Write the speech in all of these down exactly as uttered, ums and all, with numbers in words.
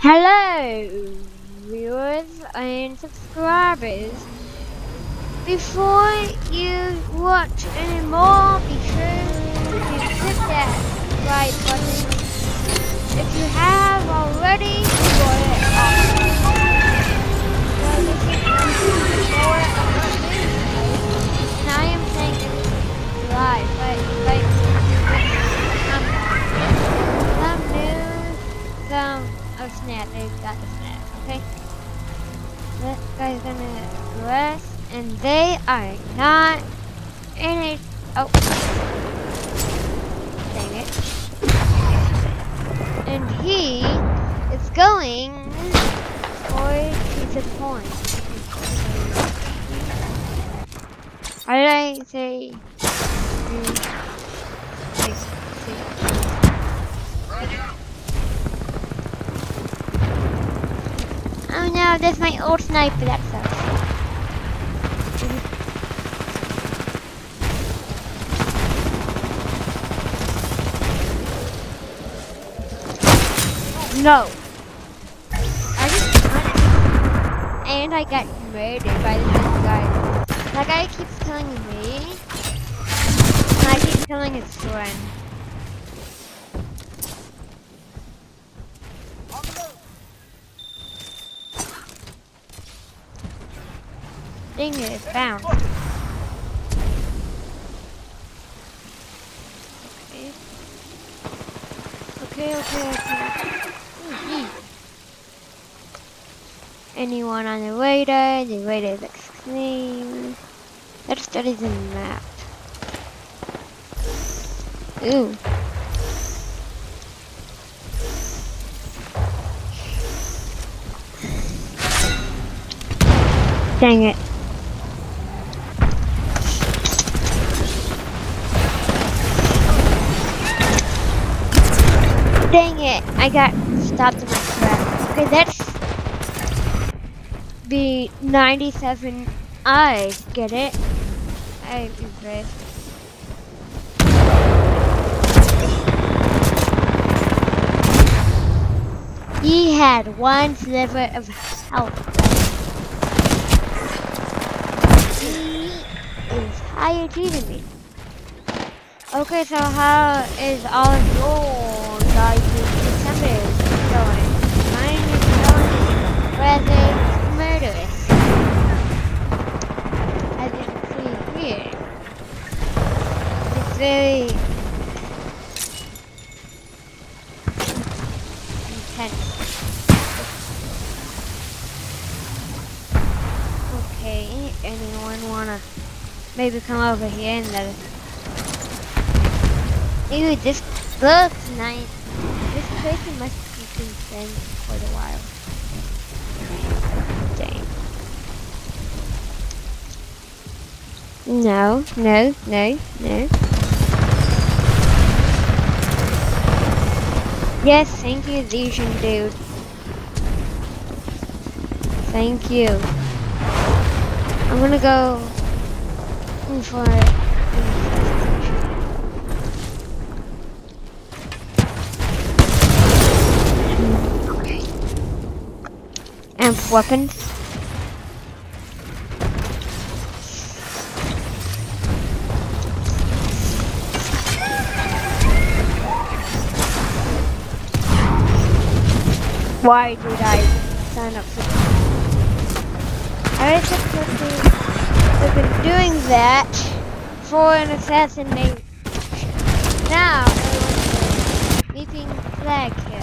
Hello, viewers and subscribers. Before you watch any more, be sure to hit that like button. If you have already, go it well, this is the floor of the video, and I am saying this is live, but like, some news, some oh snap, they got the snap, okay? This guy's gonna rest, and they are not in it. Oh, dang it. And he is going for the point. How did I say? Oh no, that's my old sniper, that sucks. No! I just and I got murdered by this guy. That guy keeps killing me, and I keep killing his friend. Dang it, it's bound. Okay. Okay, okay, okay. Ooh, anyone on the radar? The radar looks clean. Let's study the map. Ooh. Dang it. Dang it, I got stopped in my trap. Okay, that's the ninety-seven. I get it. I regret. He had one sliver of health. He is higher than me. Okay, so how is all of your guys' December going? Mine is going rather murderous. As you can see here, it's very intense. Okay, anyone wanna maybe come over here and let us? Ew, this looks nice. This person must have been friends for a while. Dang. No, no, no, no. Yes, thank you, Legion dude. Thank you. I'm gonna go for it. And weapons. Why did I sign up for this? I was supposed to have been doing that for an assassination. Now, leaping flag here.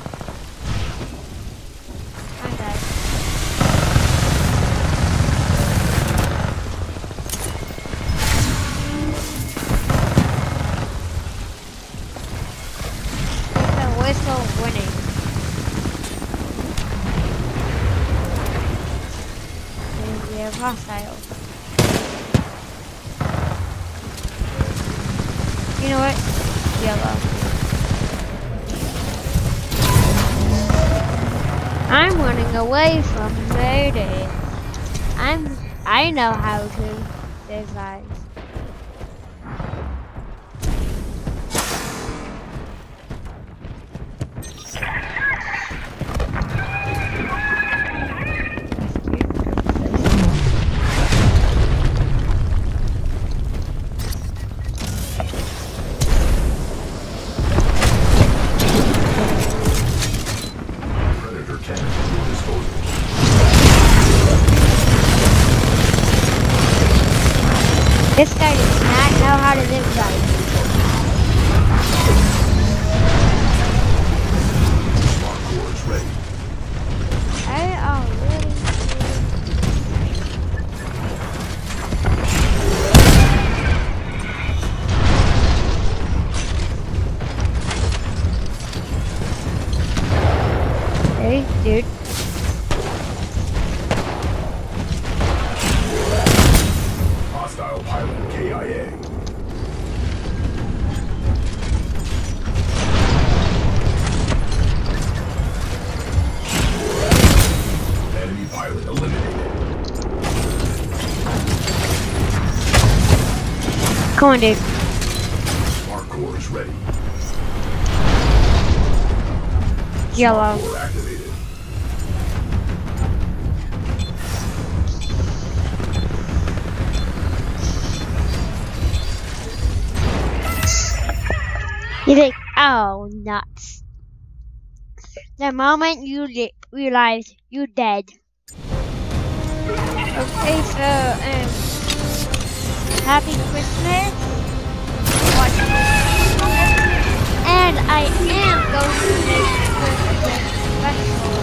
Winning. And we have hostiles. You know what? Yellow. I'm running away from murder. I'm. I know how to survive. This guy does not know how to live life. Hardcore is ready. I already Hey, dude. Hostile pilot K I A. Enemy pilot eliminated. Come on, dude. Hardcore is ready. Yellow. Hardcore activated. You think, oh, nuts. The moment you li- realize you're dead. Okay, so, um, happy Christmas. Watch and I am going to make Christmas special.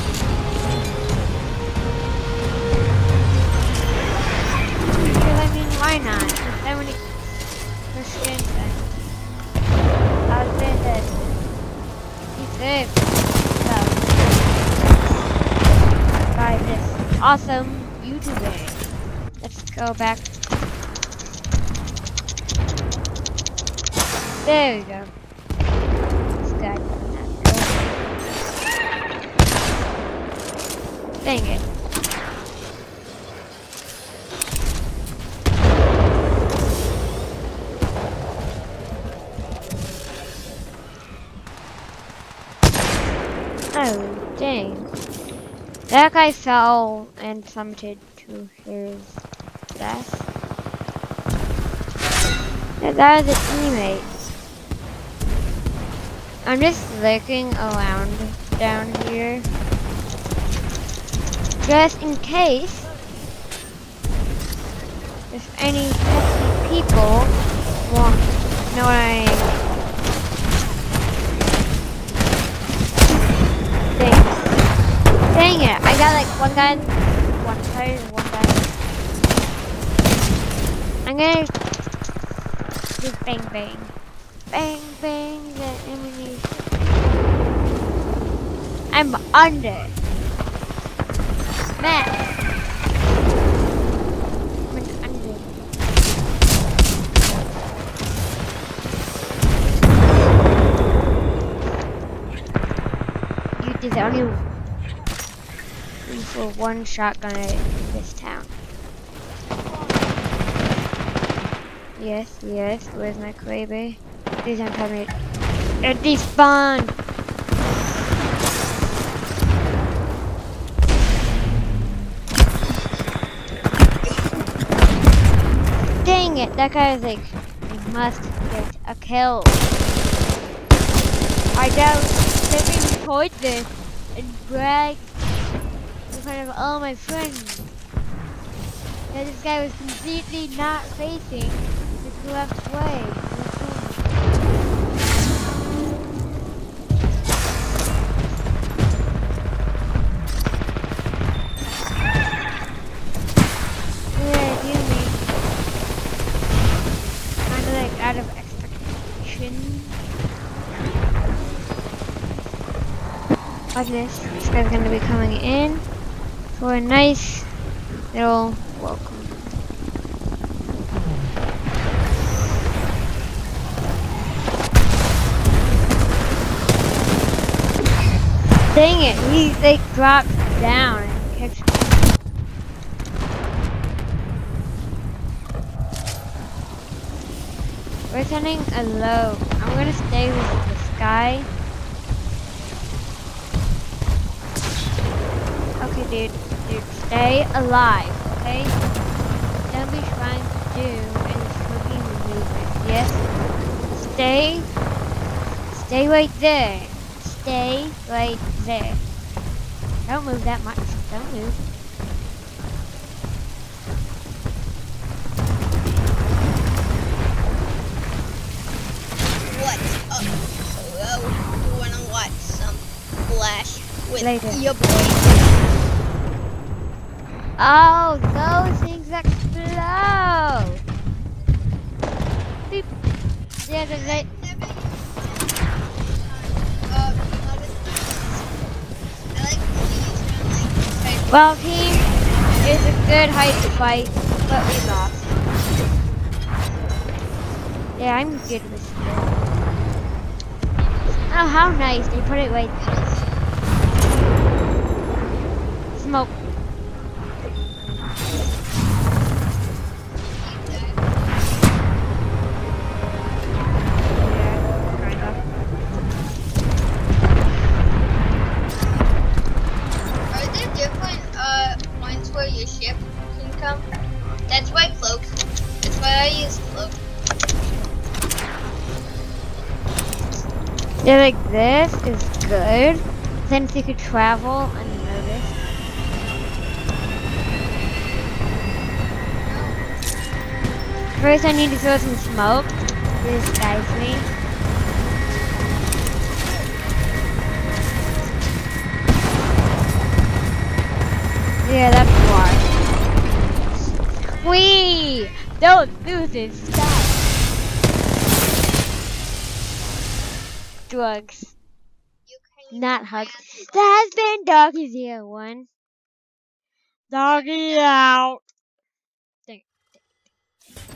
Because, I mean, why not? There's so many Christians and husbands and he's good. So, by this awesome YouTuber. Let's go back. There we go. This guy does not go. Dang it. Oh, dang. That guy fell and summited to his death. Yeah, that was a teammate. I'm just looking around down here. Just in case if any people want know what I mean. Dang it, I got like one guy, one player, one guy. I'm gonna just bang bang. Bang bang the ammunition. I'm under. Man. I'm under. You did the only for one shotgun in this town. Yes, yes, where's my baby? Please don't tell me it despawned! Dang it, that guy is like, I must get a kill. I doubt stepping toward this and brag in front of all my friends that this guy was completely not facing the left way. Yeah, do me. Kind of like out of expectation. Watch this. This guy's gonna be coming in for a nice little welcome. Dang it, he like dropped down and kicked. We're sending a low. I'm gonna stay with this guy. Okay, dude, dude, stay alive, okay? Don't be trying to do any cooking movement. Yes? Stay, stay right there. Stay right there. Don't move that much. Don't move. uh, you wanna watch some Flash with Later. your boy? Oh, those things explode. Beep. Yeah, the they. Well, team is a good height to fight, but we lost. Yeah, I'm good with skill. Oh, how nice. They put it right there. Smoke. Are there different uh points where your ship can come? That's why cloak. That's why I use cloak. Yeah, like this is good. Since you could travel unnoticed. First, I need to throw some smoke to disguise me. Yeah, that's smart. Wee! Don't lose this stuff. Drugs. You can Not hugs. That has been Doggy Zero One. Doggy out.